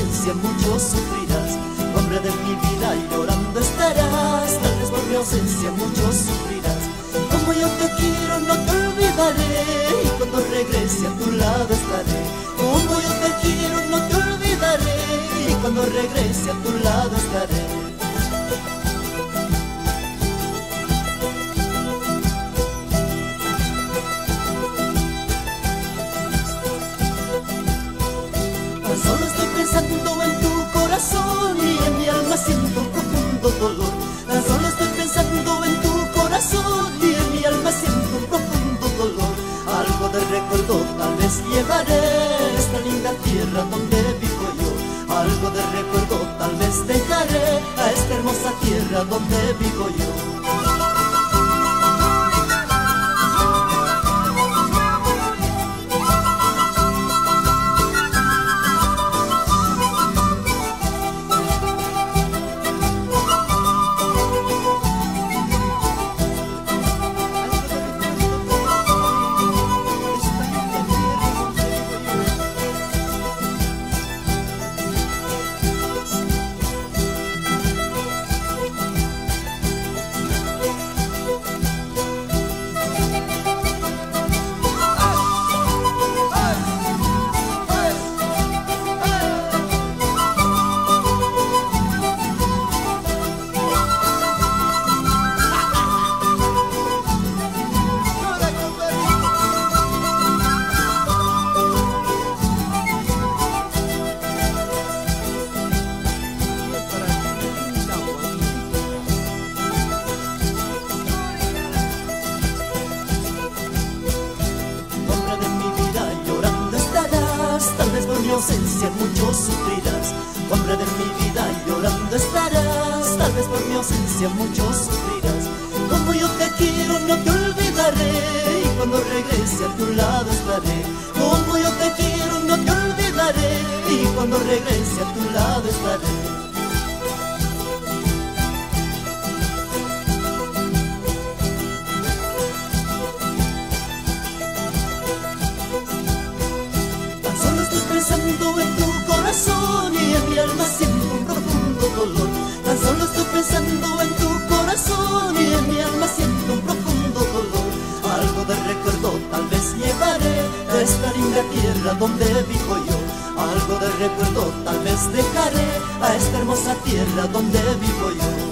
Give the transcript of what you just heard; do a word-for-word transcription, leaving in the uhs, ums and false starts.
ausencia mucho sufrirás. Hombre de mi vida, llorando estarás. Tal vez por mi ausencia mucho sufrirás. Como yo te quiero no te olvidaré, y cuando regrese a tu lado estaré. Como yo te quiero no te olvidaré, y cuando regrese a tu lado estaré. Tan solo estoy pensando en tu corazón y en mi alma siento un profundo dolor. Tan solo estoy pensando en tu corazón y en mi alma siento un profundo dolor. Algo de recuerdo tal vez llevaré a esta linda tierra donde vivo yo. Algo de recuerdo tal vez dejaré a esta hermosa tierra donde vivo yo. Mi ausencia mucho sufrirás. Hombre de mi vida, llorando estarás. Tal vez por mi ausencia mucho sufrirás. Como yo te quiero no te olvidaré, y cuando regrese a tu lado estaré. Como yo te quiero no te olvidaré, y cuando regrese a tu lado estaré. Pensando en tu corazón y en mi alma siento un profundo dolor. Tan solo estoy pensando en tu corazón y en mi alma siento un profundo dolor. Algo de recuerdo tal vez llevaré a esta linda tierra donde vivo yo. Algo de recuerdo tal vez dejaré a esta hermosa tierra donde vivo yo.